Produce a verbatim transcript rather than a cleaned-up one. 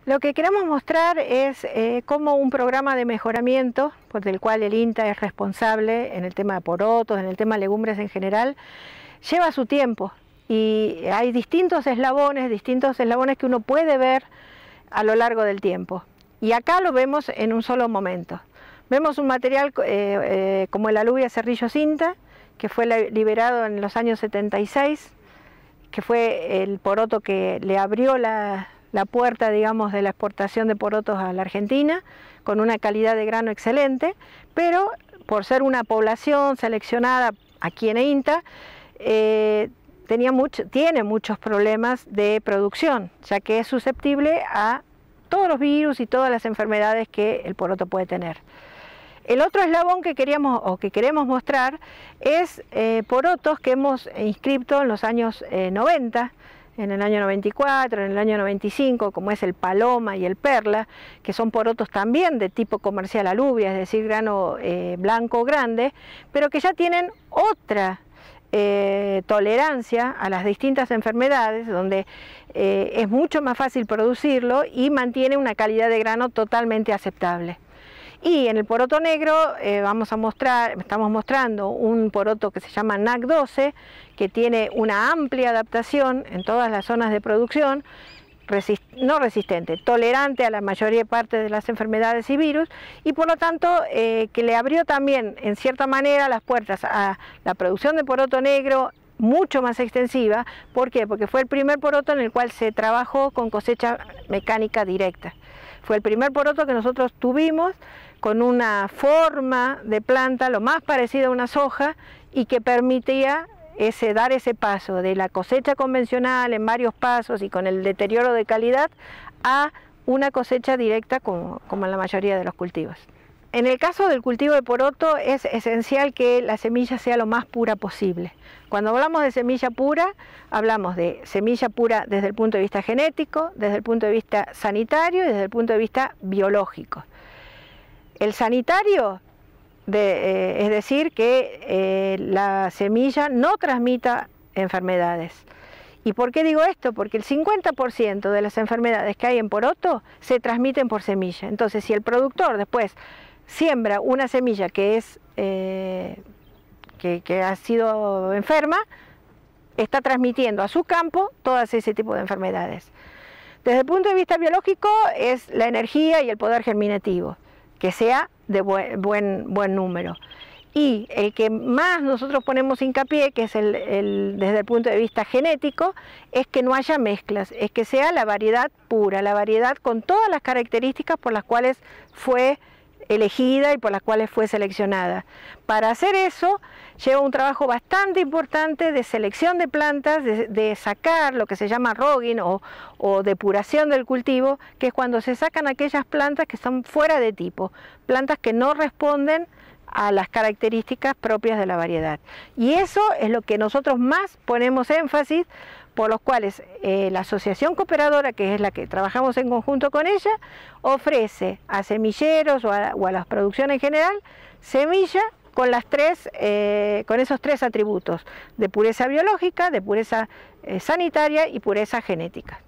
Lo que queremos mostrar es eh, cómo un programa de mejoramiento, por el cual el INTA es responsable en el tema de porotos, en el tema de legumbres en general, lleva su tiempo y hay distintos eslabones, distintos eslabones que uno puede ver a lo largo del tiempo. Y acá lo vemos en un solo momento. Vemos un material eh, eh, como el alubia Cerrillos INTA, que fue liberado en los años setenta y seis, que fue el poroto que le abrió la... la puerta, digamos, de la exportación de porotos a la Argentina, con una calidad de grano excelente, pero por ser una población seleccionada aquí en INTA, eh, tenía mucho, tiene muchos problemas de producción, ya que es susceptible a todos los virus y todas las enfermedades que el poroto puede tener. El otro eslabón que queríamos o que queremos mostrar es eh, porotos que hemos inscrito en los años eh, noventa, en el año noventa y cuatro, en el año noventa y cinco, como es el Paloma y el Perla, que son porotos también de tipo comercial alubia, es decir, grano eh, blanco grande, pero que ya tienen otra eh, tolerancia a las distintas enfermedades, donde eh, es mucho más fácil producirlo y mantiene una calidad de grano totalmente aceptable. Y en el poroto negro eh, vamos a mostrar, estamos mostrando un poroto que se llama N A C doce, que tiene una amplia adaptación en todas las zonas de producción, resist no resistente, tolerante a la mayoría parte de las enfermedades y virus, y por lo tanto eh, que le abrió también en cierta manera las puertas a la producción de poroto negro mucho más extensiva. ¿Por qué? Porque fue el primer poroto en el cual se trabajó con cosecha mecánica directa. Fue el primer poroto que nosotros tuvimos con una forma de planta lo más parecida a una soja y que permitía ese, dar ese paso de la cosecha convencional en varios pasos y con el deterioro de calidad a una cosecha directa como, como en la mayoría de los cultivos. En el caso del cultivo de poroto es esencial que la semilla sea lo más pura posible. Cuando hablamos de semilla pura, hablamos de semilla pura desde el punto de vista genético, desde el punto de vista sanitario y desde el punto de vista biológico. El sanitario, de, eh, es decir, que eh, la semilla no transmita enfermedades. ¿Y por qué digo esto? Porque el cincuenta por ciento de las enfermedades que hay en poroto se transmiten por semilla. Entonces, si el productor después siembra una semilla que, es, eh, que, que ha sido enferma, está transmitiendo a su campo todas ese tipo de enfermedades. Desde el punto de vista biológico es la energía y el poder germinativo, que sea de buen, buen, buen número. Y el que más nosotros ponemos hincapié, que es el, el, desde el punto de vista genético, es que no haya mezclas, es que sea la variedad pura, la variedad con todas las características por las cuales fue elegida y por las cuales fue seleccionada. Para hacer eso lleva un trabajo bastante importante de selección de plantas, de, de sacar lo que se llama rogging o, o depuración del cultivo, que es cuando se sacan aquellas plantas que están fuera de tipo, plantas que no responden a las características propias de la variedad. Y eso es lo que nosotros más ponemos énfasis, por los cuales eh, la asociación cooperadora, que es la que trabajamos en conjunto con ella, ofrece a semilleros o a, o a las producciones en general, semilla con, las tres, eh, con esos tres atributos, de pureza biológica, de pureza eh, sanitaria y pureza genética.